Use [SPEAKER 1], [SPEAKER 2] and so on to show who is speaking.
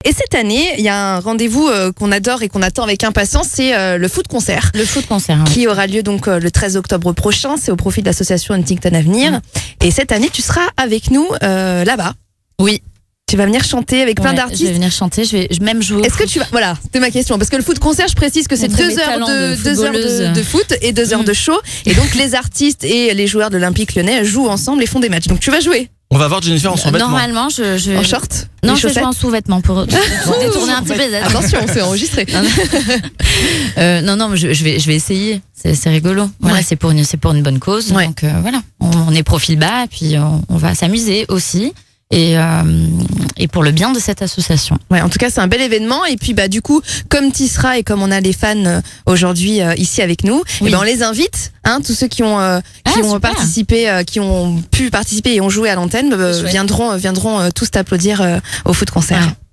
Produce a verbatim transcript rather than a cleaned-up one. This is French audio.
[SPEAKER 1] Et cette année, il y a un rendez-vous euh, qu'on adore et qu'on attend avec impatience, c'est euh, le foot concert.
[SPEAKER 2] Le foot concert. Hein.
[SPEAKER 1] Qui aura lieu donc euh, le treize octobre prochain. C'est au profit de l'association Huntington Avenir. Mmh. Et cette année, tu seras avec nous euh, là-bas.
[SPEAKER 2] Oui.
[SPEAKER 1] Tu vas venir chanter avec plein
[SPEAKER 2] ouais,
[SPEAKER 1] d'artistes.
[SPEAKER 2] Je vais venir chanter, je vais même jouer.
[SPEAKER 1] Est-ce que tu vas voilà, c'était ma question parce que le foot concert, je précise que c'est deux heures de, de deux heures de, de foot et deux heures mmh. de show et donc les artistes et les joueurs de l'Olympique Lyonnais jouent ensemble et font des matchs. Donc tu vas jouer.
[SPEAKER 3] On va voir Jennifer en sous-vêtements.
[SPEAKER 2] Normalement, je, je...
[SPEAKER 1] en short.
[SPEAKER 2] Non, je vais en sous-vêtements pour, pour détourner un petit peu.
[SPEAKER 1] Attention, c'est enregistré.
[SPEAKER 2] euh, non, non, je, je vais, je vais essayer. C'est, c'est rigolo. Voilà, ouais. c'est pour une, c'est pour une bonne cause. Ouais. Donc euh, voilà, on, on est profil bas et puis on, on va s'amuser aussi. Et, euh, et pour le bien de cette association.
[SPEAKER 1] Ouais, en tout cas, c'est un bel événement. Et puis, bah, du coup, comme tu seras et comme on a les fans euh, aujourd'hui euh, ici avec nous, oui. et ben on les invite, hein, tous ceux qui ont euh, qui ah, ont super. participé, euh, qui ont pu participer et ont joué à l'antenne, euh, viendront viendront euh, tous t'applaudir euh, au foot concert. Ouais.